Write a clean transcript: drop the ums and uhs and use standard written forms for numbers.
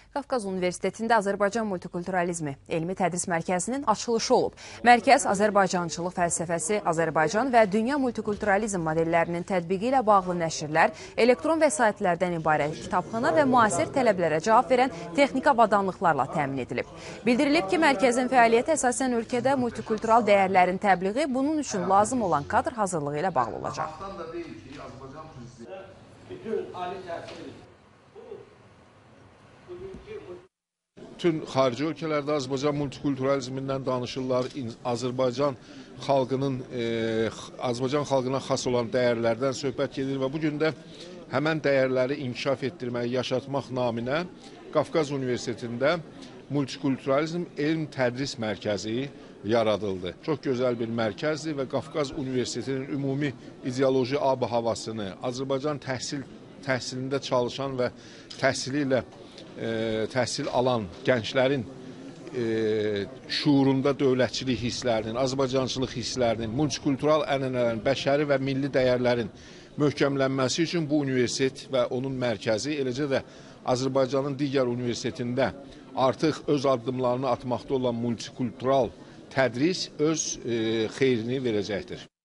Qafqaz Universitetində Azərbaycan Multikulturalizmi Elm-Tədris Mərkəzinin açılışı olub. Mərkəz Azərbaycançılıq fəlsəfəsi, Azərbaycan və dünya multikulturalizm modellərinin tətbiqi ilə bağlı nəşrlər, elektron vəsaitlərdən ibarət kitabxana və müasir tələblərə cavab verən texniki avadanlıqlarla təmin edilib. Bildirilib ki, mərkəzin fəaliyyəti əsasən ölkədə multikultural dəyərlərin təbliği, bunun üçün lazım olan kadr hazırlığı ilə bağlı olacaq. Bütün xarici ölkələrdə Azərbaycan multikulturalizmindən danışırlar, Azərbaycan xalqına xas olan dəyərlərdən söhbət gedir və bugün də həmən dəyərləri inkişaf etdirmək, yaşatmaq naminə Qafqaz Universitetində Multikulturalizm Elm-Tədris Mərkəzi yaradıldı. Çox gözəl bir mərkəzdir və Qafqaz Universitetinin ümumi ideoloji ab-ı havasını, Azərbaycan təhsilində çalışan və təhsil alan gənclərin şuurunda dövlətçilik hisslərinin, Azərbaycançılıq hisslərinin, multikultural ənənələrin, bəşəri və milli dəyərlərin möhkəmlənməsi üçün bu universitet və onun mərkəzi, eləcə də Azərbaycanın digər universitetində artıq öz addımlarını atmaqda olan multikultural tədris öz xeyrini verəcəkdir.